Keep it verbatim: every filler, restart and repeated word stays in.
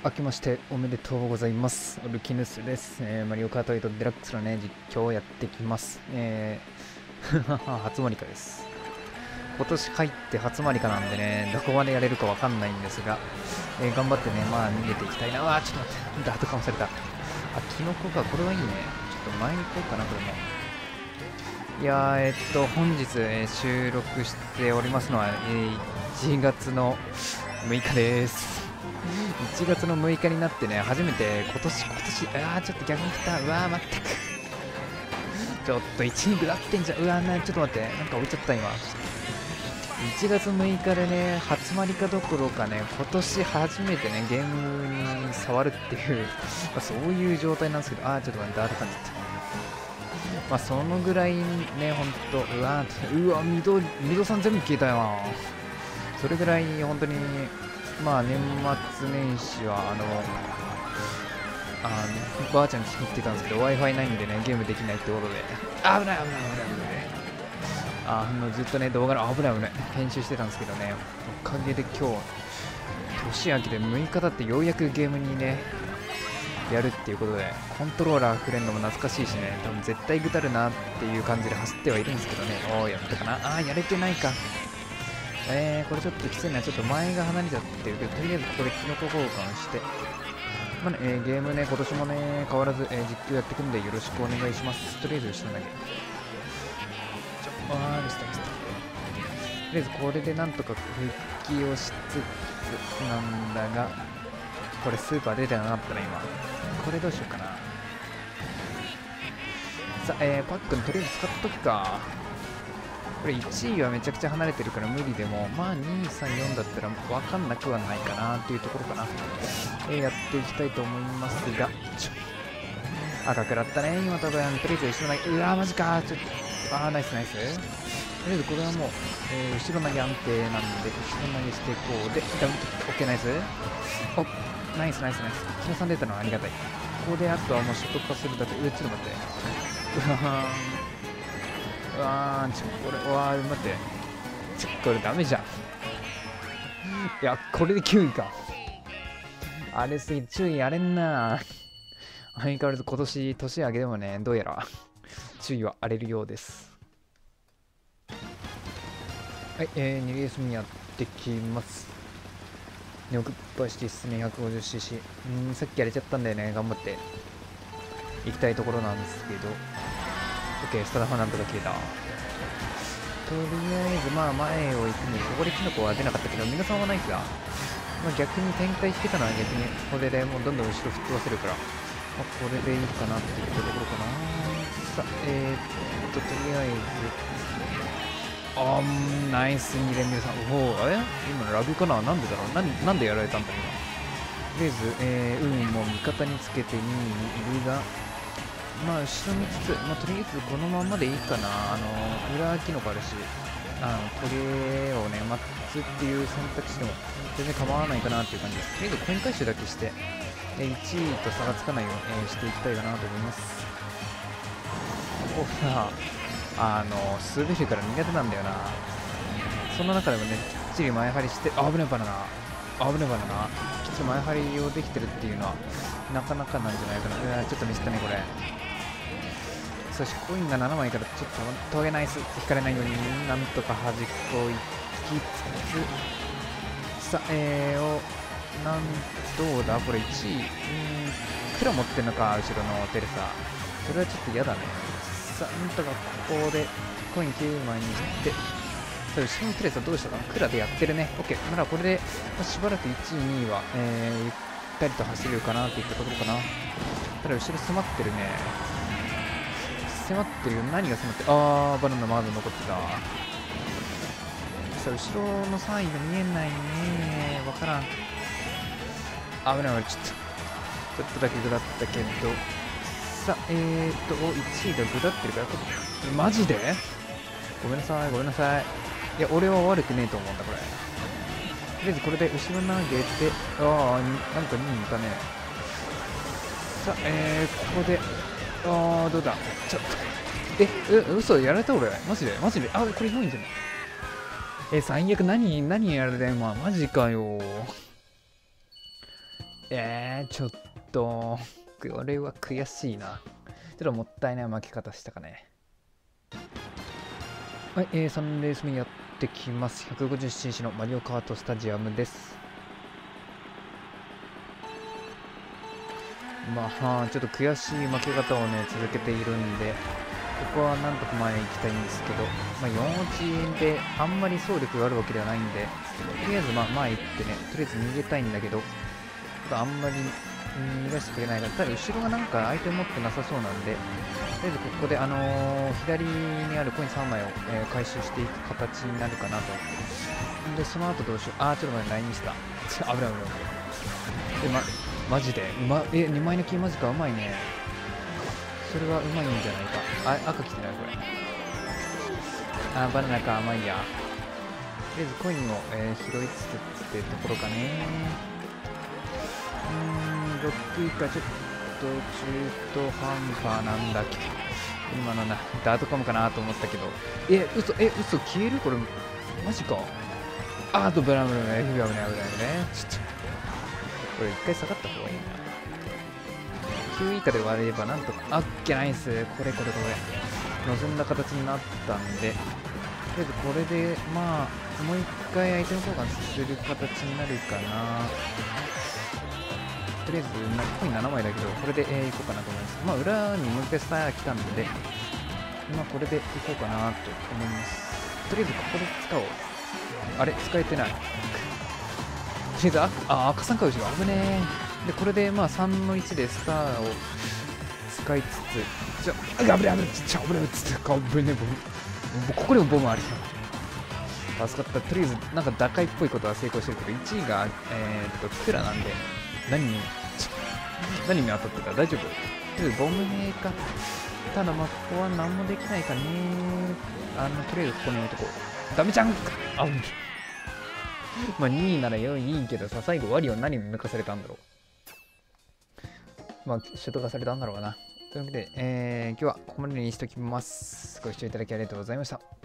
明けましておめでとうございます。ルキヌスです。えーマリオカートエイトデラックスのね、実況をやってきます。えー、初マリカです。今年入って初マリカなんでね、どこまでやれるかわかんないんですが、えー頑張ってね、まあ逃げていきたいな。うわー、ちょっと待って、ダートかまされた。あ、キノコか、これはいいね。ちょっと前に行こうかな、これも。いやー、えっと、本日、えー収録しておりますのは、えーいちがつのむいかです。いちがつのむいかになってね、初めて今年、今年、あー、ちょっと逆に来た。うわー、待ってく。ちょっといちに下ってんじゃん。うわー、な、ちょっと待って。なんか置いちゃった、今。いちがつむいかでね、初マリカどころかね、今年初めてね、ゲームに触るっていう、まあ、そういう状態なんですけど、あー、ちょっと待って、ダート感じちゃった。まあ、そのぐらいね、ほんと、うわー、うわ、ミド、ミドさん全部消えたよな。それぐらい、本当に、まあ、年末年始は、あの、あのばあちゃん家に来てたんですけど、Wi-Fi ないんでね、ゲームできないってことで、危ない危ない危ない危ない。あの、ずっとね、動画の危ない危ない、編集してたんですけどね、おかげで今日、年明けてむいか経ってようやくゲームにね、やるっていうことで、コントローラー触れるのも懐かしいしね、多分絶対ぐたるなっていう感じで走ってはいるんですけどね、おー、やったかな、あー、やれてないか。えー、これちょっときついな、ちょっと前が離れちゃってるけど、とりあえずここでキノコ交換して、まあね、えー、ゲームね、今年もね、変わらず、えー、実況やっていくんでよろしくお願いします。とりあえず後ろ投げ。ちょ、あー、ミスったミスった。とりあえずこれでなんとか復帰をしつつなんだが、これスーパー出てなかったな、今。これどうしようかな。さあ、えー、パックンとりあえず使っとくか。これいちいはめちゃくちゃ離れてるから無理でも、まあにいさんよんだったら分かんなくはないかなっていうところかな。えー、やっていきたいと思いますが、ちょ赤くなったね、今多分。とりあえず後ろ投げ、うわーマジか、ちょっと、あーナイスナイス。とりあえずこれはもう、えー、後ろ投げ安定なんで、後ろ投げしてこうで、ダウンオッケーナイス。お、ナイスナイスナイス。キラさん出たのはありがたい。ここであとはもうショット化するだけ。うわ、ちょっと待って。うわーうわー、ちょ、これ、うわー、待って。ちょ、これダメじゃん。いや、これできゅういか。あれすぎ、注意あれんな。相変わらず今年、年明けでもね、どうやら、注意は荒れるようです。はい、えー、にレース目やってきます。ネオクッパシティスね、ひゃくごじゅうシーシー。うん、さっきやれちゃったんだよね、頑張っていきたいところなんですけど。OK、スタダファなんとか消えた。とりあえず、まあ前を行くに、ここでキノコは出なかったけど、皆さんはないですが、まあ、逆に展開してたのは逆に、これでもうどんどん後ろ吹っ飛ばせるから、まあ、これでいいかなっていったところかな。さあ、えー、っと、とりあえず、あー、ナイスに連目さん。おお、え今のラグかな、なんでだろう、なんなんでやられたんだ今。とりあえず、えー、運も味方につけてにいにいるが、まあ後ろ見つつ、まあ、とりあえずこのままでいいかな。あの裏キノコあるし、あのトゲをね待つっていう選択肢でも全然構わないかなっていう感じです。とりあえずコイン回収だけして、えいちいと差がつかないように、えーしていきたいかなと思います。ここがあの滑るから苦手なんだよな。その中でもねきっちり前張りして、あ危ないバナナ、危ないバナナ、きっちり前張りをできてるっていうのはなかなかなんじゃないかな。うわちょっとミスったねこれ。そしてコインがななまいからちょっと峠ナイス引かれないようになんとか端っこを行きつつ、さあ、えー、をなんどうだこれいちい、うん、黒持ってんのか後ろのテレサ、それはちょっと嫌だね。さあなんとかここでコインきゅうまいにして、さあ後ろのテレサどうしたかな、クラでやってるね。 OK ならこれで、まあ、しばらくいちいにいは、えー、ゆったりと走れるかなといったところかな。ただ後ろ迫ってるね、迫ってるよ。何が迫ってる、あーバナナまだ残ってた。さあ後ろのさんいが見えないね、わからん。危ない危ない、ちょっとちょっとだけ下ったけど、さあえーっといちいが下ってるから、マジでごめんなさいごめんなさい。いや俺は悪くねえと思うんだこれ。とりあえずこれで後ろ投げて、ああなんかにいいたね。さあえー、ここであーどうだ、ちょっとえう嘘やられた俺、マジでマジで、あこれよんいじゃない。え最悪、何何やられた今、マジかよ。 えー、ちょっと、これは悔しいな。ちょっともったいない負け方したかね。はい、えー、さんレース目やってきます。 ひゃくごじゅっシーシー のマリオカートスタジアムです。まあ、ちょっと悔しい負け方をね、続けているんで、ここはなんとか前に行きたいんですけど、まあ、よん落ちであんまり走力があるわけではないんで、とりあえずまあ前行ってね、とりあえず逃げたいんだけど、ちょっとあんまり逃がしてくれないから、ただ後ろがなんか相手持ってなさそうなんで、とりあえずここで、あのー、左にあるコインさんまいを、えー、回収していく形になるかなと。で、その後どうしよう。あー、ちょっと待って、ラインミスだ。危ない危ない危ない。で、ま、マジで、うま、え、にまい抜きマジか、うまいね。それはうまいんじゃないか。あ、赤来てないこれ。あ、バナナか、甘いや。とりあえずコインを、えー、拾いつつってところかね。うーん、ろくいかちょっと中途半端なんだけど、今のな、ダートコムかなと思ったけど、え、嘘、え、嘘、消えるこれ、マジか。あーと、ブラムルね、危ない危ない危ないね。ちょっと、これ一回下がった方がいいな。きゅうい以下で割れればなんとか、あっけないっす。これこれこれ。望んだ形になったんで、とりあえずこれで、まあ、もう一回相手の交換する形になるかな。とりあえず、コインななまいだけど、これで、えー、いこうかなと思います。まあ、裏にもう一回スター来たんで、まあ、これでいこうかなと思います。とりあえず、ここで使おう。あれ使えてない。とりあえず、あ、あ赤さんか後ろ、危ねー。で、これで、まあ、さんのいちでスターを使いつつ、ちょ、あぶれあぶれ、ちょ、あぶれあつって、かぶね、ここでもボムありそう。助かった。とりあえず、なんか打開っぽいことは成功してるけど、いちいが、えーっと、クラなんで、何に、何に当たってた大丈夫？とりあえず、ボム兵か。ただ、まあ、ここは何もできないかね。あの、とりあえずここに置いとこう。ダメじゃんあ、まあ、にいならよいいけどさ、最後、ワリオ何に抜かされたんだろう。まあ、シュートがされたんだろうな。というわけで、えー、今日はここまでにしときます。ご視聴いただきありがとうございました。